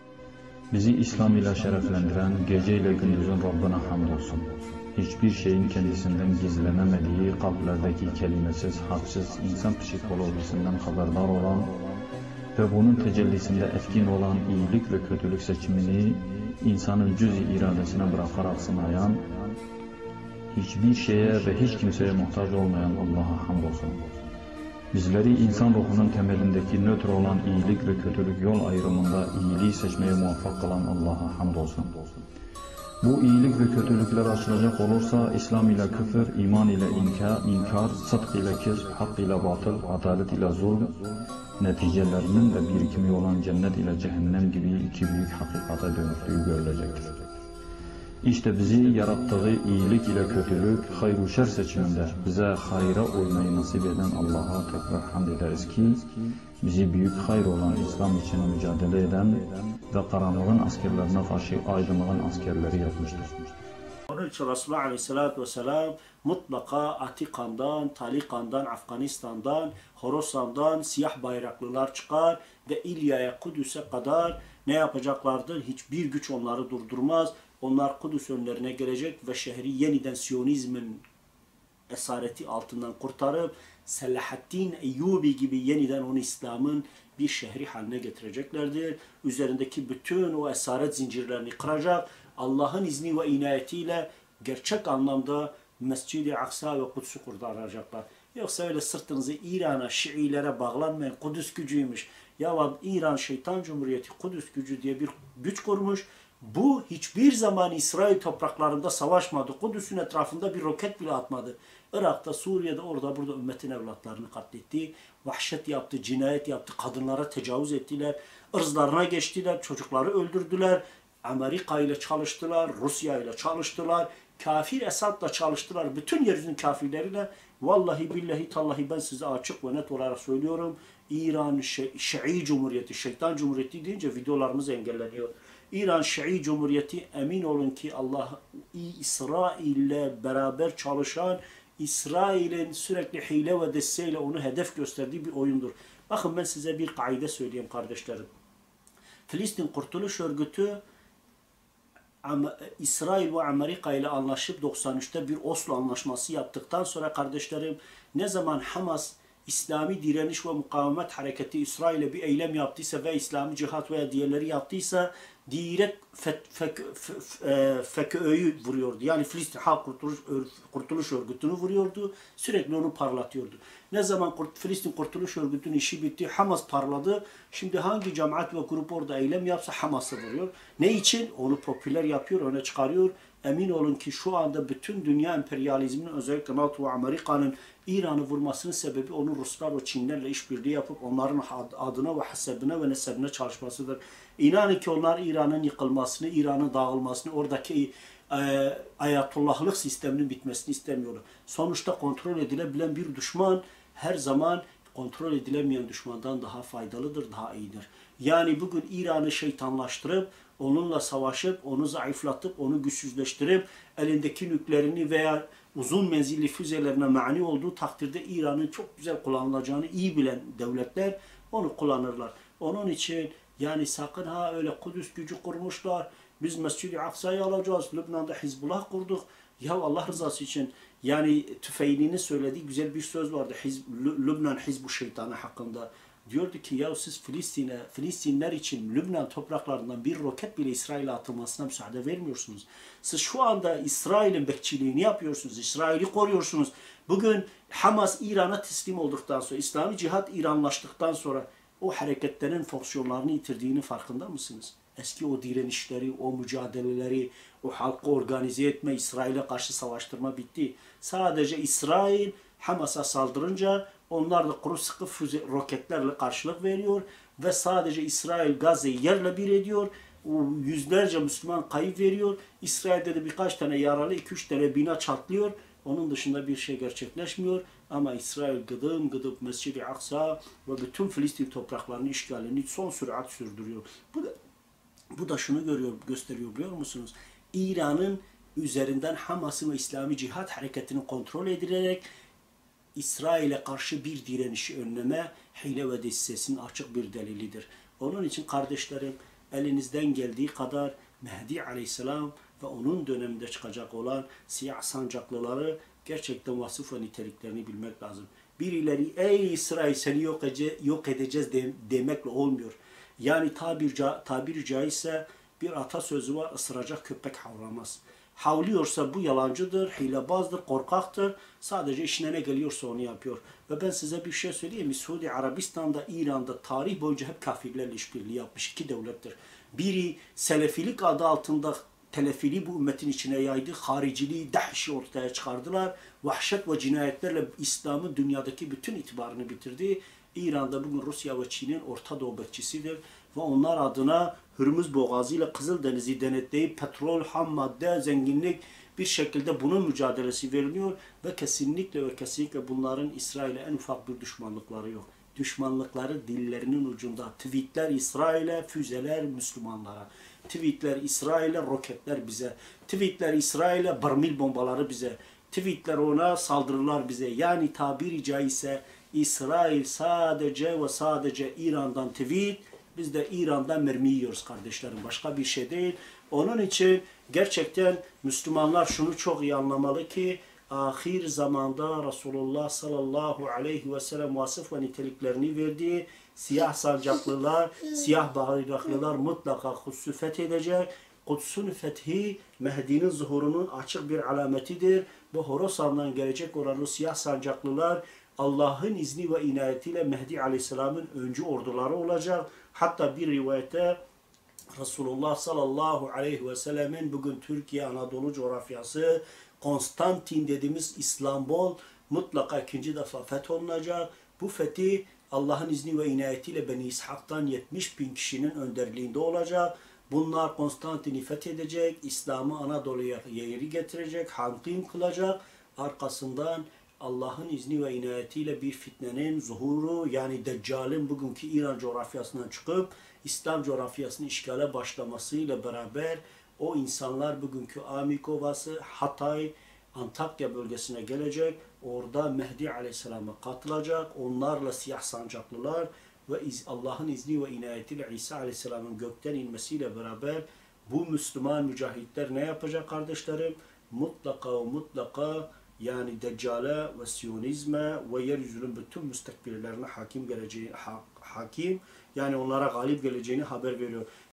Bizi İslam ile şereflendiren, gece ile gündüzün Rabbine hamdolsun. Hiçbir şeyin kendisinden gizlenemediği, kalplerdeki kelimesiz, harfsiz, insan psikolojisinden haberdar olan ve bunun tecellisinde etkin olan iyilik ve kötülük seçimini insanın cüz-i iradesine bırakarak sınayan, hiçbir şeye ve hiç kimseye muhtaç olmayan Allah'a hamdolsun. Bizleri insan ruhunun temelindeki nötr olan iyilik ve kötülük yol ayrımında iyiliği seçmeye muvaffak kılan Allah'a hamdolsun. Bu iyilik ve kötülükler açılacak olursa İslam ile küfür, iman ile inkar, sıdk ile kir, hak ile batıl, adalet ile zulm, neticelerinin de birikimi olan cennet ile cehennem gibi iki büyük hakikate dönüştüğü görülecektir. İşte bizi yarattığı iyilik ile kötülük, hayır-ı şer seçiminde bize hayra uymayı nasip eden Allah'a tekrar hamd ederiz ki, bizi büyük hayır olan İslam için mücadele eden ve karanlığın askerlerine karşı aydınlığın askerleri yapmıştır. Onun için Resulullah Aleyhisselatü Vesselam mutlaka Atikan'dan, Talikan'dan, Afganistan'dan, Horasan'dan siyah bayraklılar çıkar ve İlya'ya, Kudüs'e kadar ne yapacaklardır? Hiçbir güç onları durdurmaz. Onlar Kudüs önlerine gelecek ve şehri yeniden Siyonizmin esareti altından kurtarıp Selahaddin Eyyubi gibi yeniden onu İslam'ın bir şehri haline getireceklerdir. Üzerindeki bütün o esaret zincirlerini kıracak. Allah'ın izni ve inayetiyle gerçek anlamda Mescid-i Aksa ve Kudüs'ü kurtaracaklar. Yoksa öyle sırtınızı İran'a, Şiilere bağlanmayın. Kudüs gücüymüş. Ya İran Şeytan Cumhuriyeti Kudüs gücü diye bir güç kurmuş. Bu hiçbir zaman İsrail topraklarında savaşmadı. Kudüs'ün etrafında bir roket bile atmadı. Irak'ta, Suriye'de, orada burada ümmetin evlatlarını katletti. Vahşet yaptı, cinayet yaptı, kadınlara tecavüz ettiler. Irzlarına geçtiler, çocukları öldürdüler. Amerika ile çalıştılar, Rusya ile çalıştılar. Kafir Esad'la çalıştılar. Bütün yeryüzünün kafirleriyle. Vallahi billahi tallahi ben size açık ve net olarak söylüyorum. İran Şii Cumhuriyeti, Şeytan Cumhuriyeti deyince videolarımız engelleniyor. İran Şii Cumhuriyeti emin olun ki Allah İsrail ile beraber çalışan, İsrail'in sürekli hile ve desteğiyle onu hedef gösterdiği bir oyundur. Bakın ben size bir kaide söyleyeyim kardeşlerim. Filistin Kurtuluş Örgütü İsrail ve Amerika ile anlaşıp 93'te bir Oslo Anlaşması yaptıktan sonra kardeşlerim ne zaman Hamas İslami direniş ve mukavemet hareketi İsrail'e bir eylem yaptıysa ve İslami cihat veya diğerleri yaptıysa direkt FKÖ'yü vuruyordu. Yani Filistin Halk Kurtuluş Örgütü'nü vuruyordu. Sürekli onu parlatıyordu. Ne zaman Filistin Kurtuluş Örgütü'nün işi bitti, Hamas parladı. Şimdi hangi cemaat ve grup orada eylem yapsa Hamas'ı vuruyor. Ne için? Onu popüler yapıyor, öne çıkarıyor. Emin olun ki şu anda bütün dünya emperyalizminin özellikle NATO ve Amerika'nın İran'ı vurmasının sebebi onun Ruslar ve Çinlerle işbirliği yapıp onların adına ve hasebine ve nesebine çalışmasıdır. İnanın ki onlar İran'ın yıkılmasını, İran'ın dağılmasını, oradaki ayatollahlık sisteminin bitmesini istemiyorlar. Sonuçta kontrol edilebilen bir düşman her zaman kontrol edilemeyen düşmandan daha faydalıdır, daha iyidir. Yani bugün İran'ı şeytanlaştırıp, onunla savaşıp, onu zayıflatıp, onu güçsüzleştirip, elindeki nükleerini veya uzun menzilli füzelerine mani olduğu takdirde İran'ın çok güzel kullanılacağını iyi bilen devletler onu kullanırlar. Onun için yani sakın ha öyle Kudüs gücü kurmuşlar, biz Mescid-i Aksa'yı alacağız, Lübnan'da Hizbullah kurduk. Ya Allah rızası için yani Tüfeili'nin söylediği güzel bir söz vardı. Lübnan Hizbu Şeytanı hakkında. Diyordu ki ya siz Filistinler için Lübnan topraklarından bir roket bile İsrail'e atılmasına müsaade vermiyorsunuz. Siz şu anda İsrail'in bekçiliğini yapıyorsunuz. İsrail'i koruyorsunuz. Bugün Hamas İran'a teslim olduktan sonra, İslami cihat İranlaştıktan sonra o hareketlerin fonksiyonlarını yitirdiğini farkında mısınız? Eski o direnişleri, o mücadeleleri, o halkı organize etme, İsrail'e karşı savaştırma bitti. Sadece İsrail Hamas'a saldırınca onlar da kuru sıkı füze roketlerle karşılık veriyor ve sadece İsrail Gazze'yi yerle bir ediyor. Yüzlerce Müslüman kayıp veriyor. İsrail'de de birkaç tane yaralı, 2-3 tane bina çatlıyor. Onun dışında bir şey gerçekleşmiyor. Ama İsrail gıdım gıdım Mescid-i Aksa ve bütün Filistin topraklarının işgalini son sürat sürdürüyor. Bu da şunu gösteriyor biliyor musunuz? İran'ın üzerinden Hamas'ın ve İslami cihat hareketini kontrol edilerek İsrail'e karşı bir direnişi önleme hile ve destesinin açık bir delilidir. Onun için kardeşlerim elinizden geldiği kadar Mehdi Aleyhisselam ve onun döneminde çıkacak olan siyah sancaklıları gerçekten vasıf ve niteliklerini bilmek lazım. Birileri ey İsrail seni yok edeceğiz demekle olmuyor. Yani tabiri caizse bir atasözü var, ısıracak köpek havlamaz. Havlıyorsa bu yalancıdır, hilebazdır, korkaktır. Sadece işine ne geliyorsa onu yapıyor. Ve ben size bir şey söyleyeyim mi? Suudi Arabistan'da, İran'da tarih boyunca hep kafirlerle işbirliği yapmış iki devlettir. Biri Selefilik adı altında telefili bu ümmetin içine yaydı. Hariciliği, dehşi ortaya çıkardılar. Vahşet ve cinayetlerle İslam'ın dünyadaki bütün itibarını bitirdi. İran'da bugün Rusya ve Çin'in Orta Doğu bekçisidir. Ve onlar adına Hürmüz Boğazı ile Kızıldeniz'i denetleyip petrol, ham madde, zenginlik bir şekilde bunun mücadelesi veriliyor. Ve kesinlikle bunların İsrail'e en ufak bir düşmanlıkları yok. Düşmanlıkları dillerinin ucunda. Tweetler İsrail'e, füzeler Müslümanlara. Tweetler İsrail'e, roketler bize. Tweetler İsrail'e, barmil bombaları bize. Tweetler ona, saldırılar bize. Yani tabiri caizse İsrail sadece ve sadece İran'dan tweet, biz de İran'dan mermi yiyoruz kardeşlerim. Başka bir şey değil. Onun için gerçekten Müslümanlar şunu çok iyi anlamalı ki ahir zamanda Resulullah sallallahu aleyhi ve sellem vasıf ve niteliklerini verdiği siyah sancaklılar, siyah bayraklılar mutlaka Kudüs'ü fethedecek. Kudüs'ün fethi Mehdi'nin zuhurunun açık bir alametidir. Bu Horasan'dan gelecek olan o siyah sancaklılar Allah'ın izni ve inayetiyle Mehdi Aleyhisselam'ın öncü orduları olacak. Hatta bir rivayette Resulullah sallallahu aleyhi ve sellemin bugün Türkiye, Anadolu coğrafyası, Konstantin dediğimiz İstanbul mutlaka ikinci defa fetholunacak. Bu fethi Allah'ın izni ve inayetiyle Beni İshak'tan 70 bin kişinin önderliğinde olacak. Bunlar Konstantin'i fethedecek, İslam'ı Anadolu'ya yeri getirecek, hakim kılacak. Arkasından Allah'ın izni ve inayetiyle bir fitnenin zuhuru yani Deccal'in bugünkü İran coğrafyasından çıkıp İslam coğrafyasını işgale başlamasıyla beraber o insanlar bugünkü Amikovası, Hatay, Antakya bölgesine gelecek. Orada Mehdi Aleyhisselam'a katılacak. Onlarla siyah sancaklılar ve Allah'ın izni ve inayetiyle İsa Aleyhisselam'ın gökten inmesiyle beraber bu Müslüman mücahitler ne yapacak kardeşlerim? Mutlaka yani Deccale ve Siyonizme ve yeryüzünün bütün müstekbirlerine hakim yani onlara galip geleceğini haber veriyor.